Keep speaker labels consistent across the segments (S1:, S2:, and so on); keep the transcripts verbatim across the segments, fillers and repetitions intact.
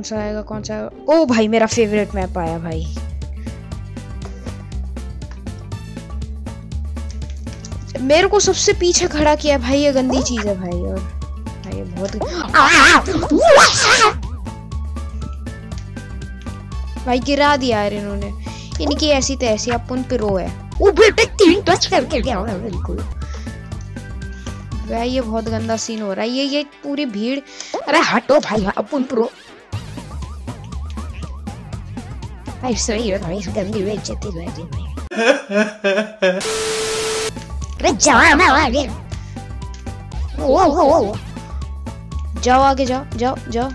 S1: सा आएगा, कौन सा आएगा? ओ भाई मेरा फेवरेट मैप आया भाई। मेरे को सबसे पीछे खड़ा किया भाई, ये गंदी चीज है भाई। और भाई ये बहुत भाई गिरा दिया यार इन्होंने। इनकी ऐसी तैसी अपन प्रो है।
S2: वो बेटे तीन टच करके गया है बिल्कुल।
S1: भाई ये बहुत गंदा सीन हो रहा है। ये ये पूरी भीड़।
S2: अरे हटो भाई, अपन प्रो भाई सही है भाई, गंदी बेइज्जती है भाई। अरे जाओ ना आगे। ओ ओ ओ
S1: जाओ आगे, जाओ जाओ जाओ।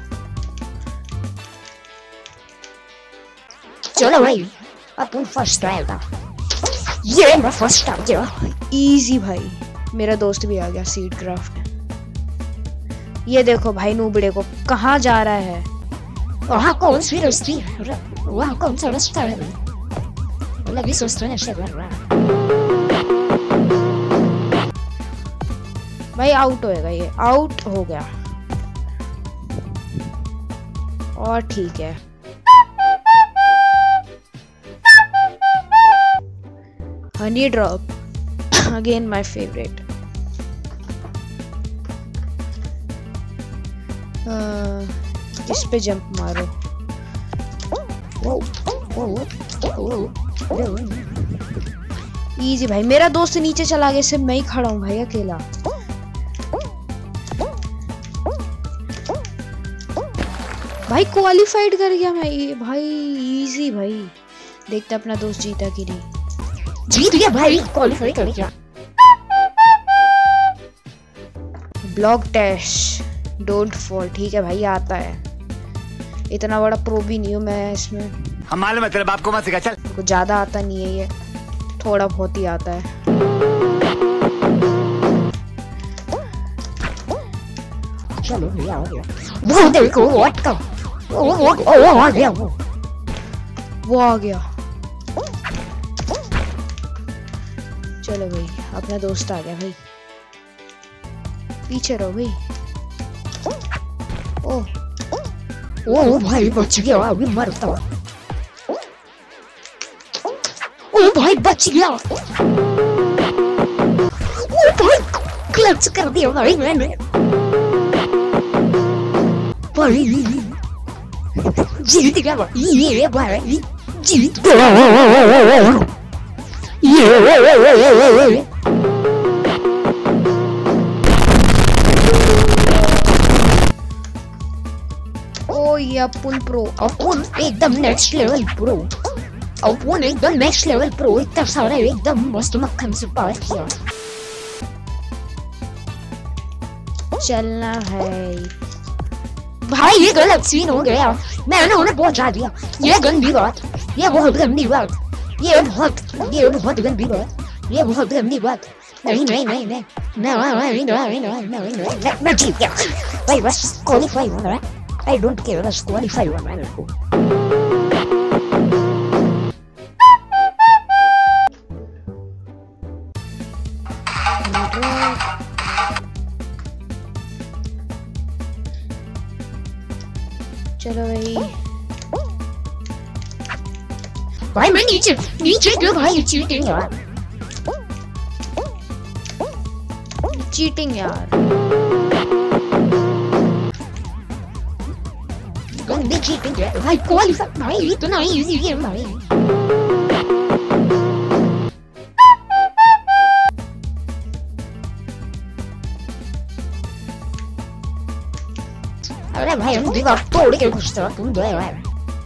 S2: चलो भाई अपन फर्स्ट आएगा। ये मैं फर्स्ट आ गया।
S1: इजी भाई। मेरा दोस्त भी आ गया सीड क्राफ्ट। ये देखो भाई नूबड़े को कहाँ जा रहा है।
S2: वहाँ कौन सी रस्ती है? वहाँ कौन सा रास्ता है? लगी सोचने से कर रहा है
S1: भाई। आउट होएगा ये, आउट हो गया। और ठीक है। Honey drop again my favourite. इस पे जंप मारो। इजी भाई। मेरा दोस्त नीचे चला गया, सिर्फ मैं ही खड़ा हूँ भाई अकेला। भाई क्वालिफाइड कर गया मैं भाई। इजी भाई। देखते अपना दोस्त जीता कि नहीं।
S2: जीत गया भाई, क्वालिफाई कर गया।
S1: Block dash don't fall. ठीक है भाई आता है। इतना बड़ा प्रो भी नहीं हूँ मैं इसमें।
S3: हम मालूम है तेरे बाप को मत सिखा। चल
S1: कुछ ज्यादा आता नहीं है, ये थोड़ा बहुत ही आता है।
S2: चलो भैया आ गया। वो देखो व्हाट का वो वो वो आ गया। वो
S1: वो आ गया। चलो भाई अपना दोस्त आ गया भाई। पीछे रहो भाई। ओ
S2: ओ भाई बच गया, अभी मरता। ओ भाई बच गया। ओ भाई क्लच कर दिया भाई मैंने। भाई जीत गया भाई। ये भाई जीत गया। ये
S1: ओ ये अपन प्रो।
S2: अपन एकदम नेक्स्ट लेवल प्रो। अपन एकदम नेक्स्ट लेवल प्रो। इतना सारा एकदम मस्त मक्खन से पार किया।
S1: चलना है
S2: भाई। ये गलत सीन हो गया, मैंने उन्हें पहुंचा दिया। ये गंदी बात, ये बहुत गंदी बात, ये बहुत ये बहुत गंदी बात, ये बहुत गंदी बात। नहीं नहीं नहीं नहीं नहीं नहीं नहीं नहीं मैं जीत गया भाई। बस क्वालिफाई होना है। आई डोंट केयर, बस क्वालिफाई होना है मेरे को।
S1: चलो भाई।
S2: भाई मैं नीचे नीचे क्यों भाई? चीटिंग यार,
S1: चीटिंग यार।
S2: गंदी चीटिंग है भाई। क्वालिफाई भाई इतना इजी है भाई। अरे भाई हम दीवार तोड़ के घुसते हो तुम दो यार।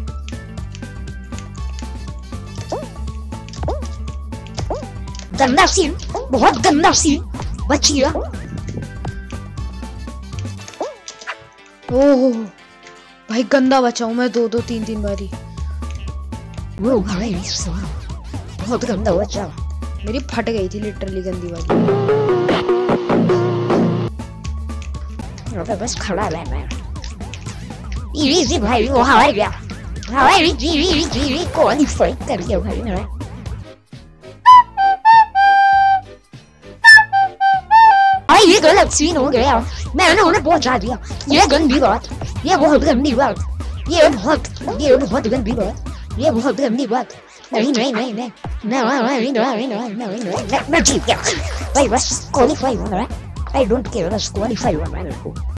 S2: गंदा सीन, बहुत गंदा सीन। बच गया।
S1: ओह भाई गंदा बचा हूँ मैं दो दो तीन तीन बारी।
S2: वो भाई बहुत गंदा बचा।
S1: मेरी फट गई थी लिटरली गंदी वाली।
S2: तो बस खड़ा रहना है। इजी भाई वो हार गया। भाई जीवी जीवी क्वालिफाई कर गया भाई मेरा। भाई ये गलत सीन हो गया, मैंने उन्हें पहुंचा दिया। ये गंदी बात, ये बहुत गंदी बात, ये बहुत ये बहुत गंदी बात, ये बहुत गंदी बात। नहीं नहीं नहीं नहीं नहीं नहीं नहीं नहीं नहीं नहीं मैं जीत गया भाई, बस क्वालिफाई हुआ है। आई डोंट केयर, बस क्वालिफाई हुआ मैंने को।